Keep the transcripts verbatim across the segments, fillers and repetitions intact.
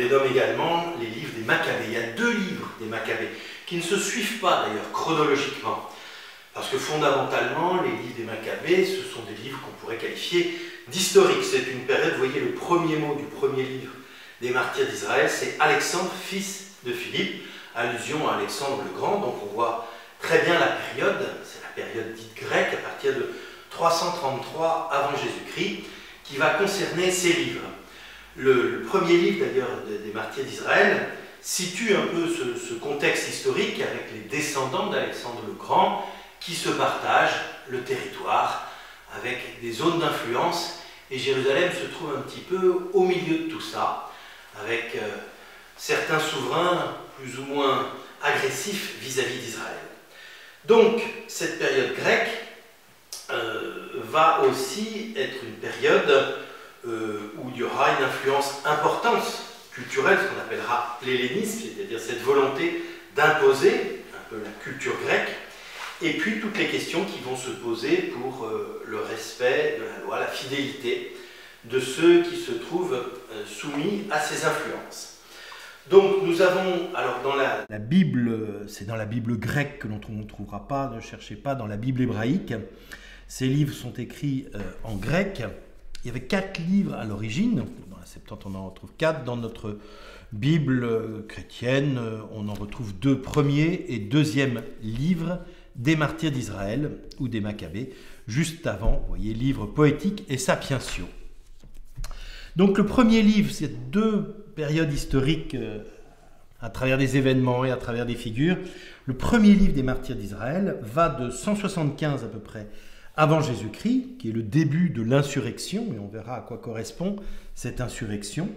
les nomme également les livres des Maccabées. Il y a deux livres des Maccabées, qui ne se suivent pas d'ailleurs chronologiquement. Parce que fondamentalement, les livres des Maccabées, ce sont des livres qu'on pourrait qualifier d'historiques. C'est une période, vous voyez, le premier mot du premier livre des martyrs d'Israël, c'est Alexandre, fils de Philippe, allusion à Alexandre le Grand. Donc on voit très bien la période, c'est la période dite grecque, à partir de trois cent trente-trois avant Jésus-Christ, qui va concerner ces livres. Le, le premier livre d'ailleurs des martyrs d'Israël situe un peu ce, ce contexte historique avec les descendants d'Alexandre le Grand qui se partagent le territoire avec des zones d'influence, et Jérusalem se trouve un petit peu au milieu de tout ça, avec euh, certains souverains plus ou moins agressifs vis-à-vis d'Israël. Donc cette période grecque euh, va aussi être une période euh, où il y aura une influence importante culturelle, ce qu'on appellera l'hellénisme, c'est-à-dire cette volonté d'imposer un peu la culture grecque, et puis toutes les questions qui vont se poser pour euh, le respect de la loi, la fidélité de ceux qui se trouvent euh, soumis à ces influences. Donc nous avons, alors dans la, la Bible, c'est dans la Bible grecque que l'on ne trouvera pas, ne cherchez pas dans la Bible hébraïque. Ces livres sont écrits euh, en grec. Il y avait quatre livres à l'origine, dans la Septante on en retrouve quatre, dans notre Bible euh, chrétienne on en retrouve deux premiers et deuxième livres des martyrs d'Israël ou des Maccabées, juste avant, vous voyez, livre poétique et sapientiaux. Donc le premier livre, c'est deux périodes historiques euh, à travers des événements et à travers des figures. Le premier livre des martyrs d'Israël va de cent soixante-quinze à peu près avant Jésus-Christ, qui est le début de l'insurrection, et on verra à quoi correspond cette insurrection,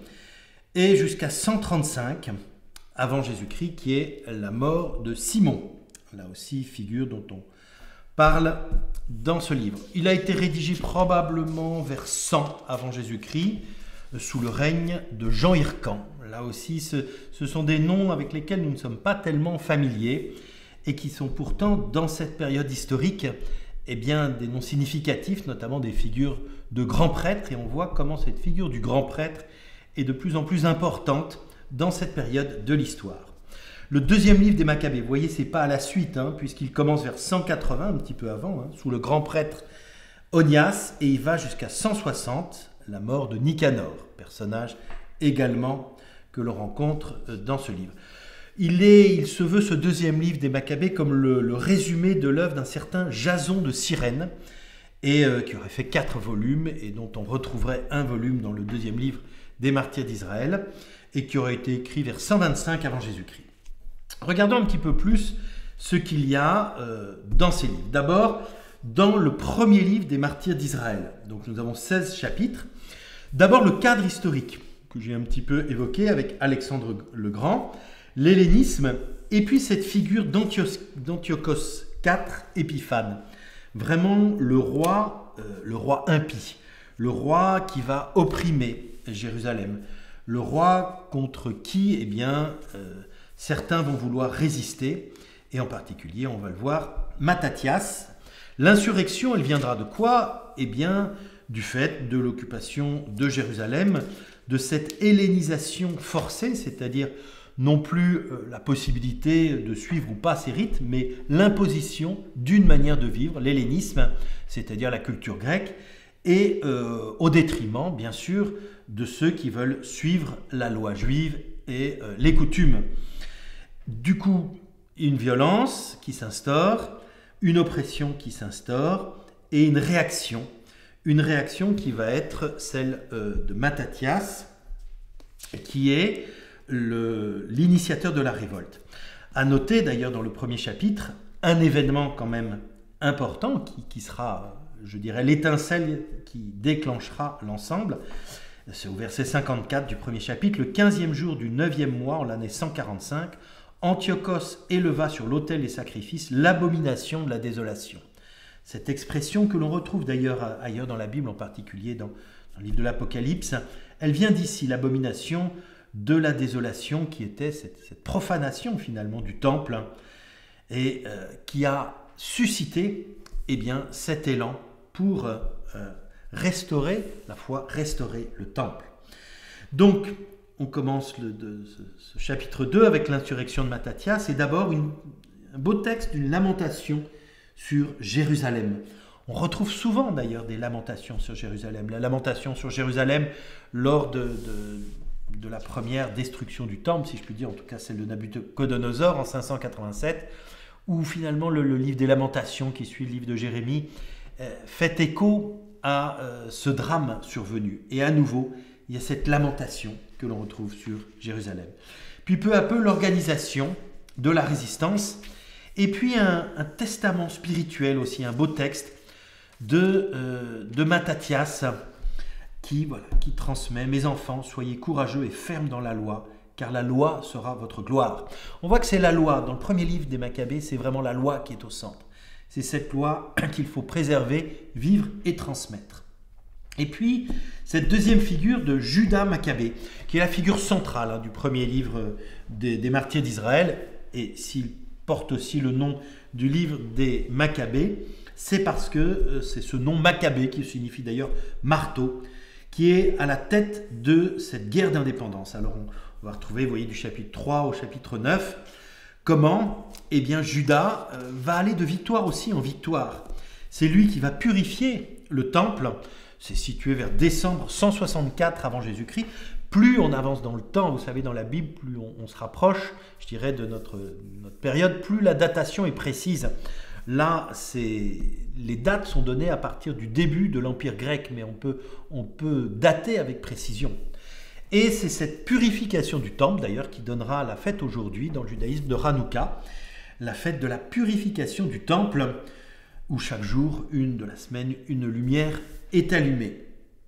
et jusqu'à cent trente-cinq avant Jésus-Christ, qui est la mort de Simon. Là aussi, figure dont on parle dans ce livre. Il a été rédigé probablement vers cent avant Jésus-Christ, sous le règne de Jean Hircan. Là aussi, ce, ce sont des noms avec lesquels nous ne sommes pas tellement familiers et qui sont pourtant, dans cette période historique, eh bien, des noms significatifs, notamment des figures de grands prêtres. Et on voit comment cette figure du grand prêtre est de plus en plus importante dans cette période de l'histoire. Le deuxième livre des Maccabées, vous voyez, c'est pas à la suite, hein, puisqu'il commence vers cent quatre-vingts, un petit peu avant, hein, sous le grand prêtre Onias, et il va jusqu'à cent soixante, la mort de Nicanor, personnage également que l'on rencontre dans ce livre. Il, est, il se veut, ce deuxième livre des Maccabées, comme le, le résumé de l'œuvre d'un certain Jason de Cyrène, et euh, qui aurait fait quatre volumes, et dont on retrouverait un volume dans le deuxième livre des Martyrs d'Israël, et qui aurait été écrit vers cent vingt-cinq avant Jésus-Christ. Regardons un petit peu plus ce qu'il y a euh, dans ces livres. D'abord, dans le premier livre des Martyrs d'Israël. Donc nous avons seize chapitres. D'abord le cadre historique, que j'ai un petit peu évoqué avec Alexandre le Grand, l'hellénisme, et puis cette figure d'Antiochos quatre, Épiphane. Vraiment le roi, euh, le roi impie, le roi qui va opprimer Jérusalem, le roi contre qui, eh bien, euh, certains vont vouloir résister, et en particulier, on va le voir, Mattathias. L'insurrection, elle viendra de quoi? Eh bien, du fait de l'occupation de Jérusalem, de cette hellénisation forcée, c'est-à-dire non plus euh, la possibilité de suivre ou pas ces rites, mais l'imposition d'une manière de vivre, l'hellénisme, c'est-à-dire la culture grecque, et euh, au détriment, bien sûr, de ceux qui veulent suivre la loi juive et euh, les coutumes. Du coup, une violence qui s'instaure, une oppression qui s'instaure et une réaction. Une réaction qui va être celle euh, de Mattathias, qui est l'initiateur de la révolte. À noter d'ailleurs dans le premier chapitre, un événement quand même important qui, qui sera, je dirais, l'étincelle qui déclenchera l'ensemble. C'est au verset cinquante-quatre du premier chapitre. Le quinzième jour du neuvième mois, en l'année cent quarante-cinq, Antiochos éleva sur l'autel des sacrifices l'abomination de la désolation. Cette expression que l'on retrouve d'ailleurs ailleurs dans la Bible, en particulier dans, dans le livre de l'Apocalypse, elle vient d'ici, l'abomination de la désolation qui était cette, cette profanation finalement du temple et euh, qui a suscité eh bien, cet élan pour euh, restaurer la foi, restaurer le temple. Donc, on commence le, de, ce, ce chapitre deux avec l'insurrection de Mattathias. C'est d'abord une, un beau texte d'une lamentation sur Jérusalem. On retrouve souvent d'ailleurs des lamentations sur Jérusalem. La lamentation sur Jérusalem lors de, de, de la première destruction du temple, si je puis dire, en tout cas celle de Nabuchodonosor en cinq cent quatre-vingt-sept, où finalement le, le livre des lamentations qui suit le livre de Jérémie euh, fait écho à euh, ce drame survenu. Et à nouveau, il y a cette lamentation que l'on retrouve sur Jérusalem. Puis peu à peu, l'organisation de la résistance, et puis un, un testament spirituel aussi, un beau texte de, euh, de Mattathias, qui, voilà, qui transmet « Mes enfants, soyez courageux et fermes dans la loi, car la loi sera votre gloire. » On voit que c'est la loi. Dans le premier livre des Maccabées, c'est vraiment la loi qui est au centre. C'est cette loi qu'il faut préserver, vivre et transmettre. Et puis, cette deuxième figure de Judas Maccabée, qui est la figure centrale hein, du premier livre des, des martyrs d'Israël, et s'il porte aussi le nom du livre des Maccabées, c'est parce que euh, c'est ce nom Maccabée, qui signifie d'ailleurs marteau, qui est à la tête de cette guerre d'indépendance. Alors on, on va retrouver, vous voyez, du chapitre trois au chapitre neuf, comment eh bien, Judas euh, va aller de victoire aussi en victoire. C'est lui qui va purifier le temple. C'est situé vers décembre cent soixante-quatre avant Jésus-Christ. Plus on avance dans le temps, vous savez, dans la Bible, plus on, on se rapproche, je dirais, de notre, notre période, plus la datation est précise. Là, c'est, les dates sont données à partir du début de l'Empire grec, mais on peut, on peut dater avec précision. Et c'est cette purification du temple, d'ailleurs, qui donnera la fête aujourd'hui, dans le judaïsme, de Hanouka, la fête de la purification du temple, où chaque jour, une de la semaine, une lumière est allumée.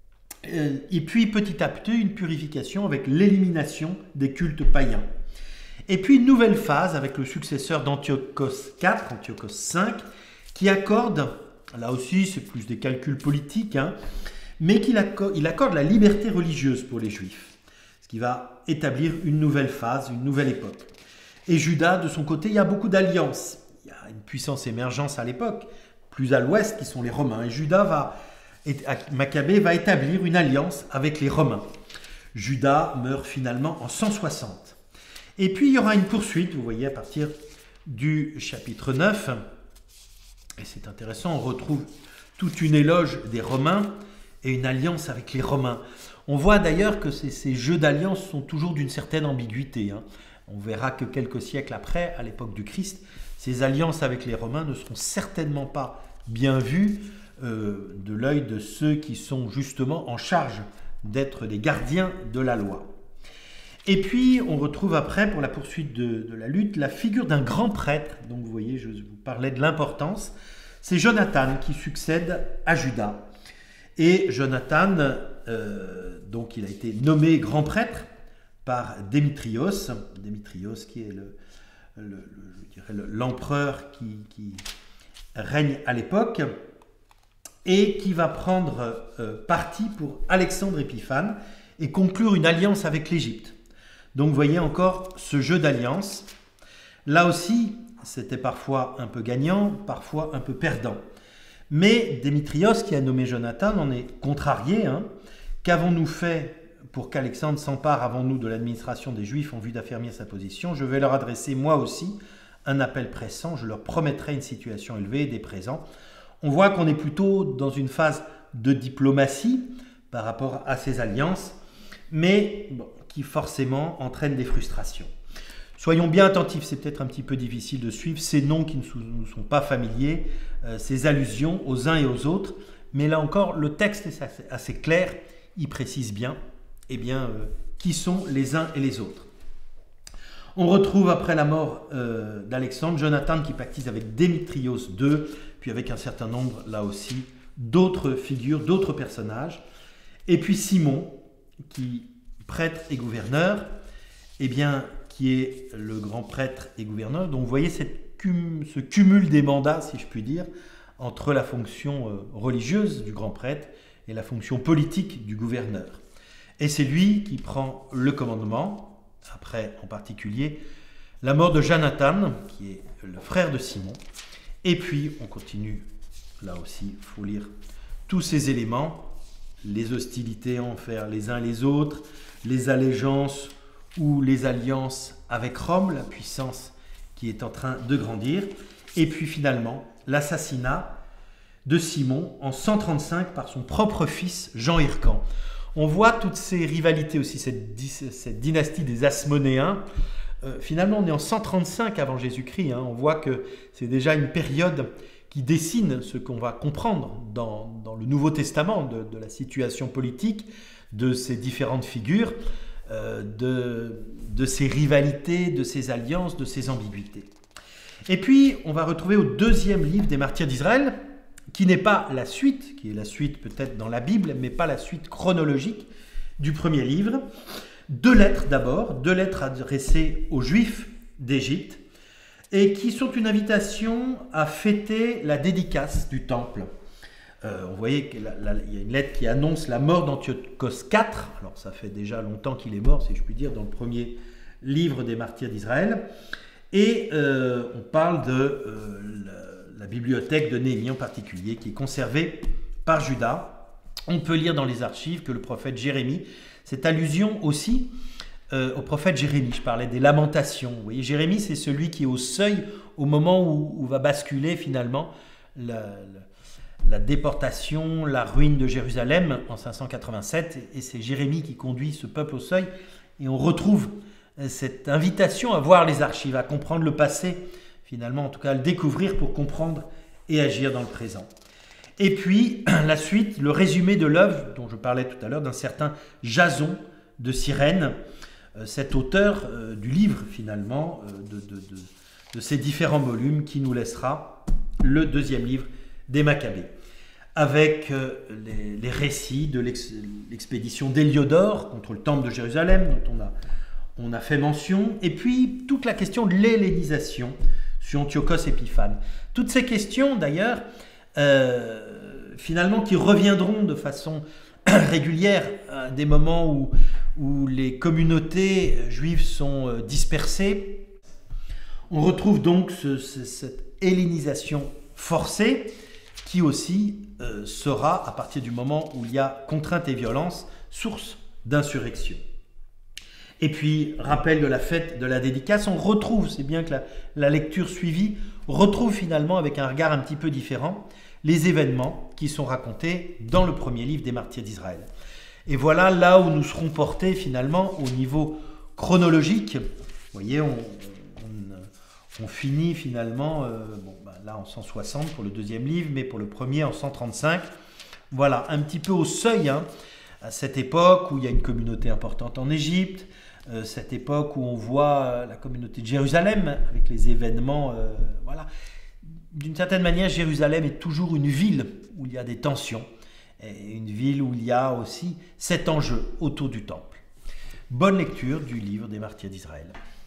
Et puis, petit à petit, une purification avec l'élimination des cultes païens. Et puis, une nouvelle phase avec le successeur d'Antiochos quatre, Antiochos cinq, qui accorde, là aussi, c'est plus des calculs politiques, hein, mais qu'il accorde, il accorde la liberté religieuse pour les Juifs, ce qui va établir une nouvelle phase, une nouvelle époque. Et Juda, de son côté, il y a beaucoup d'alliances. Il y a une puissance émergence à l'époque, plus à l'ouest, qui sont les Romains. Et Juda va, Maccabée va établir une alliance avec les Romains. Juda meurt finalement en cent soixante. Et puis, il y aura une poursuite, vous voyez, à partir du chapitre neuf. Et c'est intéressant, on retrouve toute une éloge des Romains et une alliance avec les Romains. On voit d'ailleurs que ces, ces jeux d'alliance sont toujours d'une certaine ambiguïté. Hein. On verra que quelques siècles après, à l'époque du Christ, ces alliances avec les Romains ne seront certainement pas bien vues euh, de l'œil de ceux qui sont justement en charge d'être les gardiens de la loi. Et puis, on retrouve après, pour la poursuite de, de la lutte, la figure d'un grand prêtre. Donc, vous voyez, je vous parlais de l'importance. C'est Jonathan qui succède à Juda. Et Jonathan, euh, donc, il a été nommé grand prêtre par Démétrios. Démétrios qui est le, le, le, je dirais le, l'empereur qui, qui règne à l'époque et qui va prendre euh, parti pour Alexandre Épiphane et conclure une alliance avec l'Égypte. Donc vous voyez encore ce jeu d'alliance. Là aussi, c'était parfois un peu gagnant, parfois un peu perdant. Mais Démétrios, qui a nommé Jonathan, en est contrarié. Hein. Qu'avons-nous fait pour qu'Alexandre s'empare avant nous de l'administration des Juifs en vue d'affermir sa position? Je vais leur adresser moi aussi un appel pressant. Je leur promettrai une situation élevée et des présents. On voit qu'on est plutôt dans une phase de diplomatie par rapport à ces alliances, mais bon, qui forcément entraîne des frustrations. Soyons bien attentifs, c'est peut-être un petit peu difficile de suivre ces noms qui ne nous sont pas familiers, euh, ces allusions aux uns et aux autres, mais là encore, le texte est assez, assez clair, il précise bien, eh bien euh, qui sont les uns et les autres. On retrouve après la mort euh, d'Alexandre, Jonathan qui pactise avec Démétrios deux, puis avec un certain nombre, là aussi, d'autres figures, d'autres personnages, et puis Simon, qui prêtre et gouverneur, eh bien, qui est le grand prêtre et gouverneur. Donc vous voyez cette cum, ce cumul des mandats, si je puis dire, entre la fonction euh, religieuse du grand prêtre et la fonction politique du gouverneur. Et c'est lui qui prend le commandement, après en particulier la mort de Jonathan, qui est le frère de Simon. Et puis on continue, là aussi, il faut lire tous ces éléments. les hostilités envers les uns les autres, les allégeances ou les alliances avec Rome, la puissance qui est en train de grandir, et puis finalement l'assassinat de Simon en cent trente-cinq par son propre fils Jean Hircan. On voit toutes ces rivalités aussi, cette, cette dynastie des Hasmonéens. Euh, finalement, on est en cent trente-cinq avant Jésus-Christ. Hein. On voit que c'est déjà une période qui dessine ce qu'on va comprendre dans, dans le Nouveau Testament, de, de la situation politique, de ces différentes figures, euh, de, de ces rivalités, de ces alliances, de ces ambiguïtés. Et puis, on va retrouver au deuxième livre des Martyrs d'Israël, qui n'est pas la suite, qui est la suite peut-être dans la Bible, mais pas la suite chronologique du premier livre. Deux lettres d'abord, deux lettres adressées aux Juifs d'Égypte, et qui sont une invitation à fêter la dédicace du temple. Euh, vous voyez qu'il y a une lettre qui annonce la mort d'Antiochos quatre, alors ça fait déjà longtemps qu'il est mort, si je puis dire, dans le premier livre des Martyrs d'Israël, et euh, on parle de euh, la, la bibliothèque de Néhémie en particulier, qui est conservée par Judas. On peut lire dans les archives que le prophète Jérémie, cette allusion aussi euh, au prophète Jérémie, je parlais des lamentations. Vous voyez, Jérémie, c'est celui qui est au seuil au moment où, où va basculer finalement la, la, la déportation, la ruine de Jérusalem en cinq cent quatre-vingt-sept, et c'est Jérémie qui conduit ce peuple au seuil, et on retrouve cette invitation à voir les archives, à comprendre le passé, finalement, en tout cas à le découvrir pour comprendre et agir dans le présent. Et puis, la suite, le résumé de l'œuvre dont je parlais tout à l'heure, d'un certain Jason de Cyrène, euh, cet auteur euh, du livre, finalement, euh, de, de, de, de ces différents volumes, qui nous laissera le deuxième livre des Maccabées, avec euh, les, les récits de l'ex, l'expédition d'Héliodore contre le temple de Jérusalem, dont on a, on a fait mention, et puis toute la question de l'hellénisation sur Antiochos Épiphane. Toutes ces questions, d'ailleurs, Euh, finalement qui reviendront de façon régulière à des moments où, où les communautés juives sont dispersées. On retrouve donc ce, ce, cette hellénisation forcée qui aussi euh, sera, à partir du moment où il y a contrainte et violence, source d'insurrection. Et puis, rappel de la fête de la dédicace, on retrouve, c'est bien que la, la lecture suivie retrouve finalement avec un regard un petit peu différent les événements qui sont racontés dans le premier livre des Martyrs d'Israël. Et voilà là où nous serons portés finalement au niveau chronologique. Vous voyez, on, on, on finit finalement euh, bon, bah là en cent soixante pour le deuxième livre, mais pour le premier en cent trente-cinq. Voilà, un petit peu au seuil, hein, à cette époque où il y a une communauté importante en Égypte, euh, cette époque où on voit la communauté de Jérusalem avec les événements, euh, voilà. D'une certaine manière, Jérusalem est toujours une ville où il y a des tensions, et une ville où il y a aussi cet enjeu autour du temple. Bonne lecture du livre des Martyrs d'Israël.